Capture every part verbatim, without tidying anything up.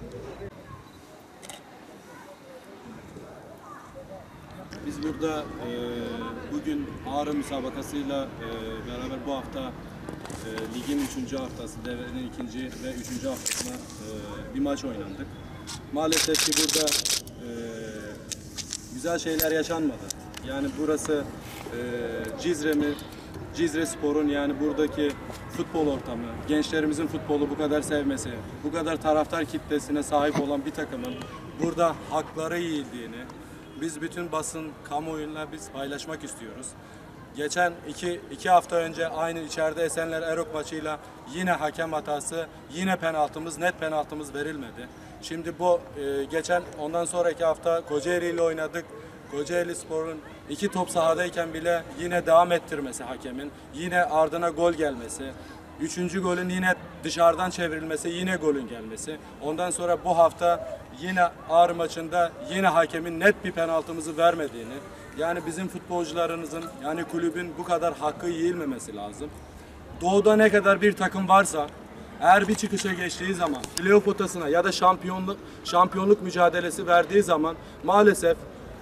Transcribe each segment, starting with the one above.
Biz burada e, bugün Ağrı müsabakasıyla e, beraber bu hafta e, ligin üçüncü haftası, devrenin ikinci ve üçüncü haftasına e, bir maç oynandık. Maalesef ki burada e, güzel şeyler yaşanmadı. Yani burası e, Cizre mi? Cizre Spor'un, yani buradaki futbol ortamı, gençlerimizin futbolu bu kadar sevmesi, bu kadar taraftar kitlesine sahip olan bir takımın burada hakları yiyildiğini biz bütün basın, kamuoyuyla biz paylaşmak istiyoruz. Geçen iki, iki hafta önce aynı içeride Esenler Erok maçıyla yine hakem hatası, yine penaltımız, net penaltımız verilmedi. Şimdi bu e, geçen ondan sonraki hafta Kocaeli ile oynadık. Kocaeli Spor'un iki top sahadayken bile yine devam ettirmesi hakemin, yine ardına gol gelmesi, üçüncü golün yine dışarıdan çevrilmesi, yine golün gelmesi. Ondan sonra bu hafta yine Ağrı maçında yine hakemin net bir penaltımızı vermediğini, yani bizim futbolcularımızın, yani kulübün bu kadar hakkı yiyilmemesi lazım. Doğuda ne kadar bir takım varsa, eğer bir çıkışa geçtiği zaman, playoff potasına ya da şampiyonluk şampiyonluk mücadelesi verdiği zaman maalesef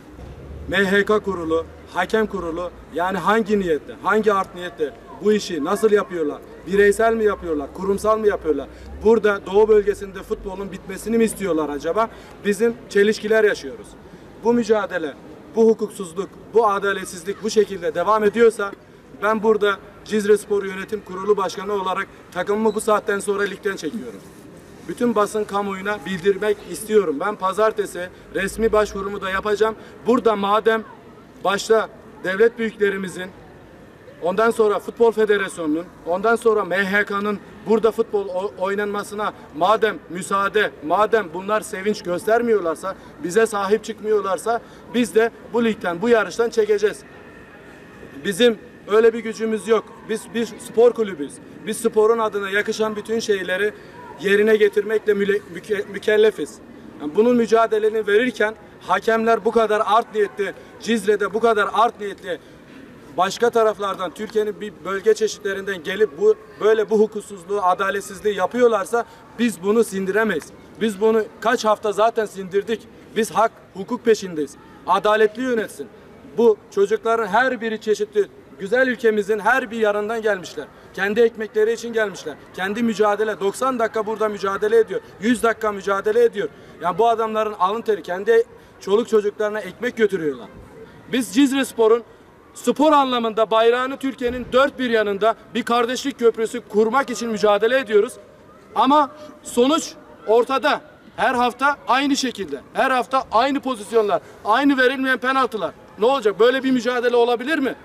M H K kurulu, hakem kurulu, yani hangi niyette, hangi art niyette bu işi nasıl yapıyorlar? Bireysel mi yapıyorlar, kurumsal mı yapıyorlar? Burada Doğu bölgesinde futbolun bitmesini mi istiyorlar acaba? Bizim çelişkiler yaşıyoruz. Bu mücadele, bu hukuksuzluk, bu adaletsizlik bu şekilde devam ediyorsa ben burada Cizre Spor Yönetim Kurulu Başkanı olarak takımımı bu saatten sonra ligden çekiyorum. Bütün basın kamuoyuna bildirmek istiyorum. Ben pazartesi resmi başvurumu da yapacağım. Burada madem başta devlet büyüklerimizin, ondan sonra Futbol Federasyonu'nun, ondan sonra M H K'nın burada futbol oynanmasına madem müsaade, madem bunlar sevinç göstermiyorlarsa, bize sahip çıkmıyorlarsa biz de bu ligden, bu yarıştan çekeceğiz. Bizim öyle bir gücümüz yok. Biz bir spor kulübüyüz. Biz sporun adına yakışan bütün şeyleri yerine getirmekle mükellefiz. Yani bunun mücadeleni verirken hakemler bu kadar art niyetli, Cizre'de bu kadar art niyetli, başka taraflardan, Türkiye'nin bir bölge çeşitlerinden gelip bu böyle bu hukuksuzluğu, adaletsizliği yapıyorlarsa biz bunu sindiremeyiz. Biz bunu kaç hafta zaten sindirdik. Biz hak, hukuk peşindeyiz. Adaletli yönetsin. Bu çocukların her biri çeşitli. Güzel ülkemizin her bir yanından gelmişler. Kendi ekmekleri için gelmişler. Kendi mücadele, doksan dakika burada mücadele ediyor. yüz dakika mücadele ediyor. Yani bu adamların alın teri, kendi çoluk çocuklarına ekmek götürüyorlar. Biz Cizre Spor'un spor anlamında bayrağını Türkiye'nin dört bir yanında bir kardeşlik köprüsü kurmak için mücadele ediyoruz. Ama sonuç ortada. Her hafta aynı şekilde. Her hafta aynı pozisyonlar. Aynı verilmeyen penaltılar. Ne olacak? Böyle bir mücadele olabilir mi?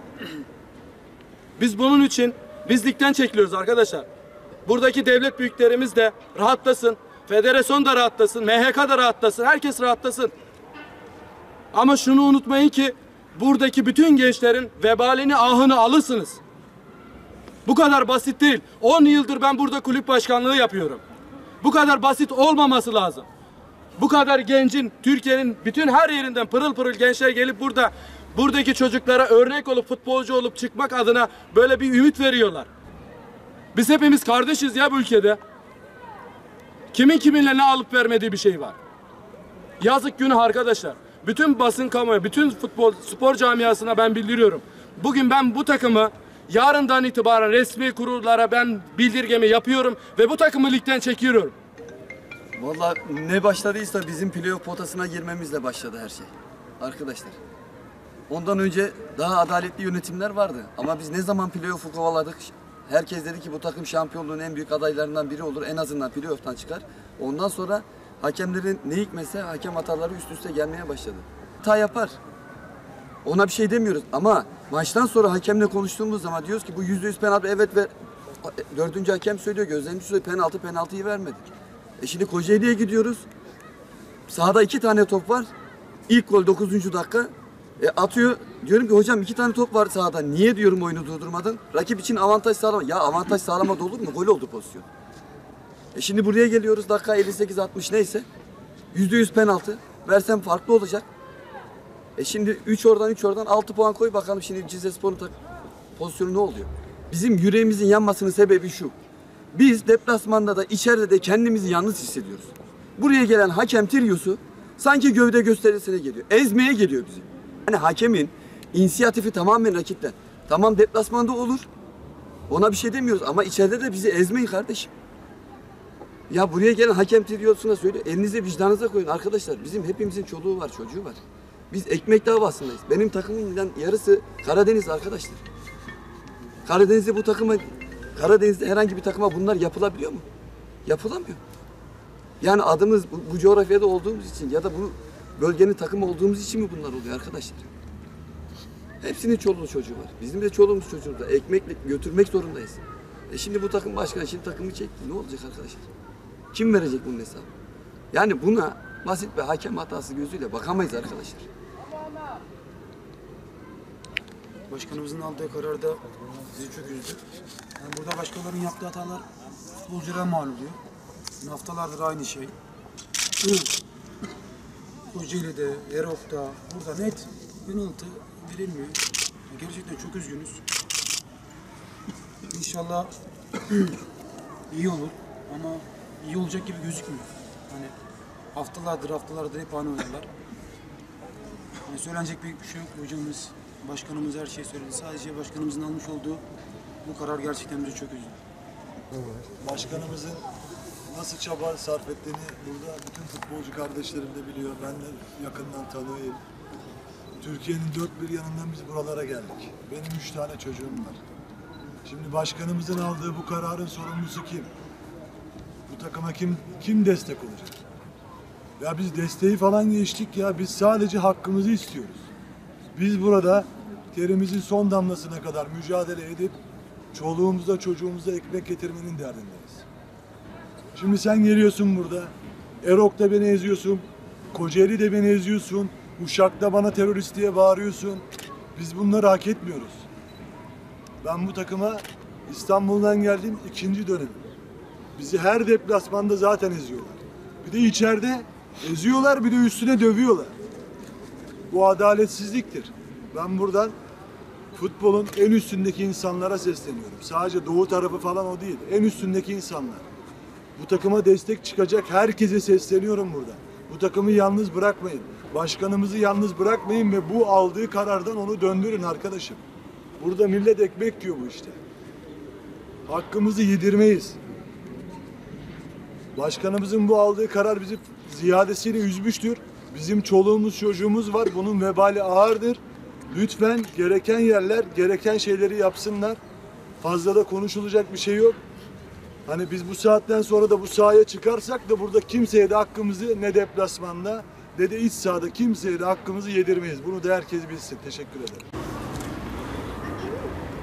Biz bunun için biz ligden çekiliyoruz arkadaşlar. Buradaki devlet büyüklerimiz de rahatlasın. Federasyon da rahatlasın. M H K da rahatlasın. Herkes rahatlasın. Ama şunu unutmayın ki buradaki bütün gençlerin vebalini, ahını alırsınız. Bu kadar basit değil. on yıldır ben burada kulüp başkanlığı yapıyorum. Bu kadar basit olmaması lazım. Bu kadar gencin, Türkiye'nin bütün her yerinden pırıl pırıl gençler gelip burada buradaki çocuklara örnek olup futbolcu olup çıkmak adına böyle bir ümit veriyorlar. Biz hepimiz kardeşiz ya bu ülkede. Kimin kiminle ne alıp vermediği bir şey var. Yazık günah arkadaşlar. Bütün basın kamuoyu, bütün futbol, spor camiasına ben bildiriyorum. Bugün ben bu takımı yarından itibaren resmi kurullara ben bildirgemi yapıyorum ve bu takımı ligden çekiyorum. Vallahi ne başladıysa bizim playoff potasına girmemizle başladı her şey. Arkadaşlar. Ondan önce daha adaletli yönetimler vardı. Ama biz ne zaman playoff'u kovaladık? Herkes dedi ki bu takım şampiyonluğun en büyük adaylarından biri olur. En azından playoff'tan çıkar. Ondan sonra hakemlerin ne hikmetse hakem hataları üst üste gelmeye başladı. Hata yapar. Ona bir şey demiyoruz. Ama maçtan sonra hakemle konuştuğumuz zaman diyoruz ki bu yüzde yüz penaltı, evet ve dördüncü hakem söylüyor, gözlemci söylüyor, penaltı penaltıyı vermedik. E şimdi Kocaeli'ye gidiyoruz. Sahada iki tane top var. İlk gol dokuzuncu dakika. E atıyor. Diyorum ki hocam iki tane top var sahada. Niye diyorum oyunu durdurmadın? Rakip için avantaj sağlama. Ya avantaj sağlamadı olur mu? Gol oldu pozisyon. E şimdi buraya geliyoruz. Dakika elli sekiz altmış neyse. yüzde yüz penaltı. Versem farklı olacak. E şimdi üç oradan üç oradan altı puan koy bakalım şimdi Cizrespor'un pozisyonu ne oluyor? Bizim yüreğimizin yanmasının sebebi şu. Biz deplasmanda da içeride de kendimizi yalnız hissediyoruz. Buraya gelen hakem triosu sanki gövde gösterisine geliyor. Ezmeye geliyor bizi. Hani hakemin inisiyatifi tamamen rakipten. Tamam deplasmanda olur. Ona bir şey demiyoruz ama içeride de bizi ezmeyin kardeşim. Ya buraya gelen hakem triosuna söyle, elinize vicdanınıza koyun arkadaşlar. Bizim hepimizin çoluğu var, çocuğu var. Biz ekmek davasındayız. Benim takımımdan yarısı Karadeniz arkadaşlar. Karadeniz'de bu takıma, Karadeniz'de herhangi bir takıma bunlar yapılabiliyor mu? Yapılamıyor. Yani adımız bu, bu coğrafyada olduğumuz için ya da bu bölgenin takımı olduğumuz için mi bunlar oluyor arkadaşlar? Hepsinin çoluğu çocuğu var. Bizim de çoluğumuz çocuğumuz var. Ekmekle götürmek zorundayız. E şimdi bu takım başkanı şimdi takımı çekti. Ne olacak arkadaşlar? Kim verecek bunun hesabı? Yani buna basit bir hakem hatası gözüyle bakamayız arkadaşlar. Başkanımızın aldığı karar da bizi çok üzdü. Yani burada başkalarının yaptığı hatalar futbolculara mal oluyor. Yani haftalardır aynı şey. Kocaeli'de, Erok'ta, burada net penaltı verilmiyor. Yani gerçekten çok üzgünüz. İnşallah iyi olur ama iyi olacak gibi gözükmüyor. Hani haftalardır haftalardır hep aynı oyunlar. Yani söylenecek bir şey yok. Hocamız, başkanımız her şeyi söyledi. Sadece başkanımızın almış olduğu bu karar gerçekten bizi çok üzdü. Başkanımızın nasıl çaba sarf ettiğini burada bütün futbolcu kardeşlerim de biliyor. Ben de yakından tanıyorum. Türkiye'nin dört bir yanından biz buralara geldik. Benim üç tane çocuğum var. Şimdi başkanımızın aldığı bu kararın sorumlusu kim? Bu takıma kim kim destek olacak? Ya biz desteği falan geçtik ya. Biz sadece hakkımızı istiyoruz. Biz burada terimizin son damlasına kadar mücadele edip çoluğumuza çocuğumuza ekmek getirmenin derdindeyiz. Şimdi sen geliyorsun burada. Erok'ta beni eziyorsun. Kocaeli'de beni eziyorsun. Uşak'ta bana terörist diye bağırıyorsun. Biz bunları hak etmiyoruz. Ben bu takıma İstanbul'dan geldim ikinci dönem. Bizi her deplasmanda zaten eziyorlar. Bir de içeride eziyorlar, bir de üstüne dövüyorlar. Bu adaletsizliktir. Ben buradan futbolun en üstündeki insanlara sesleniyorum. Sadece doğu tarafı falan o değil. En üstündeki insanlar. Bu takıma destek çıkacak herkese sesleniyorum burada. Bu takımı yalnız bırakmayın. Başkanımızı yalnız bırakmayın ve bu aldığı karardan onu döndürün arkadaşım. Burada millet ekmek diyor bu işte. Hakkımızı yedirmeyiz. Başkanımızın bu aldığı karar bizi ziyadesiyle üzmüştür. Bizim çoluğumuz çocuğumuz var. Bunun vebali ağırdır. Lütfen gereken yerler gereken şeyleri yapsınlar. Fazla da konuşulacak bir şey yok. Hani biz bu saatten sonra da bu sahaya çıkarsak da burada kimseye de hakkımızı ne deplasmanda ne de iç sahada kimseye de hakkımızı yedirmeyiz. Bunu da herkes bilsin. Teşekkür ederim.